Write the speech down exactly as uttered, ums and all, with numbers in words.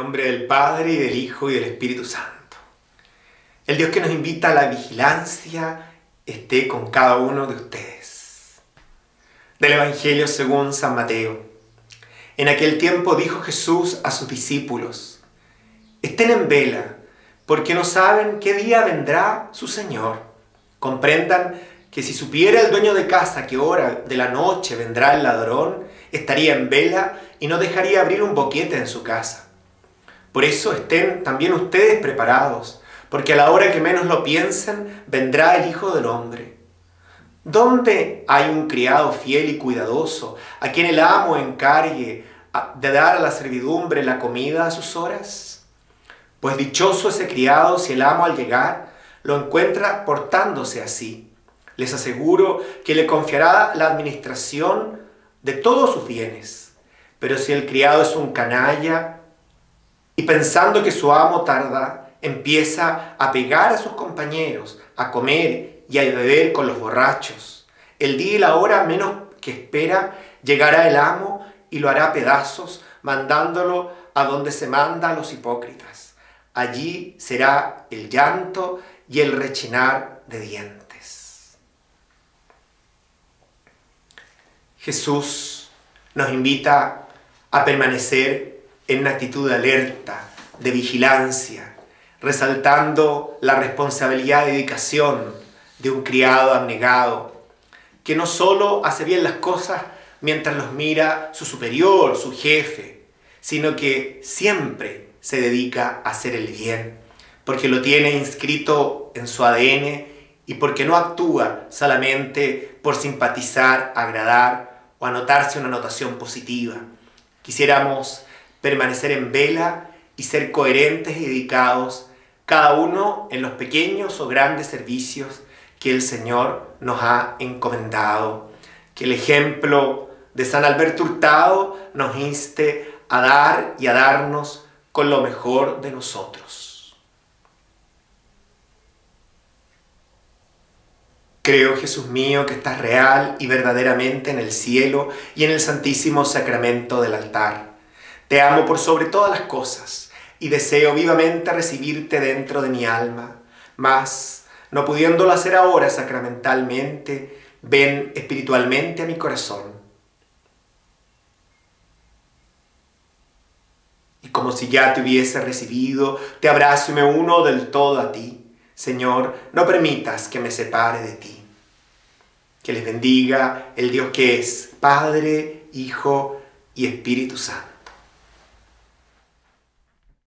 nombre del Padre, y del Hijo, y del Espíritu Santo. El Dios que nos invita a la vigilancia esté con cada uno de ustedes. Del Evangelio según San Mateo. En aquel tiempo dijo Jesús a sus discípulos: estén en vela, porque no saben qué día vendrá su Señor. Comprendan que si supiera el dueño de casa qué hora de la noche vendrá el ladrón, estaría en vela y no dejaría abrir un boquete en su casa. Por eso estén también ustedes preparados, porque a la hora que menos lo piensen, vendrá el Hijo del Hombre. ¿Dónde hay un criado fiel y cuidadoso, a quien el amo encargue de dar a la servidumbre la comida a sus horas? Pues dichoso ese criado si el amo al llegar lo encuentra portándose así. Les aseguro que le confiará la administración de todos sus bienes. Pero si el criado es un canalla y pensando que su amo tarda, empieza a pegar a sus compañeros, a comer y a beber con los borrachos, el día y la hora menos que espera llegará el amo y lo hará pedazos, mandándolo a donde se manda a los hipócritas. Allí será el llanto y el rechinar de dientes. Jesús nos invita a permanecer en una actitud de alerta, de vigilancia, resaltando la responsabilidad y dedicación de un criado abnegado, que no solo hace bien las cosas mientras los mira su superior, su jefe, sino que siempre se dedica a hacer el bien, porque lo tiene inscrito en su A D N y porque no actúa solamente por simpatizar, agradar o anotarse una anotación positiva. Quisiéramos permanecer en vela y ser coherentes y dedicados, cada uno en los pequeños o grandes servicios que el Señor nos ha encomendado. Que el ejemplo de San Alberto Hurtado nos inste a dar y a darnos con lo mejor de nosotros. Creo, Jesús mío, que estás real y verdaderamente en el cielo y en el santísimo sacramento del altar. Te amo por sobre todas las cosas y deseo vivamente recibirte dentro de mi alma. Mas, no pudiéndolo hacer ahora sacramentalmente, ven espiritualmente a mi corazón. Y como si ya te hubiese recibido, te abrazo y me uno del todo a ti. Señor, no permitas que me separe de ti. Que les bendiga el Dios que es Padre, Hijo y Espíritu Santo.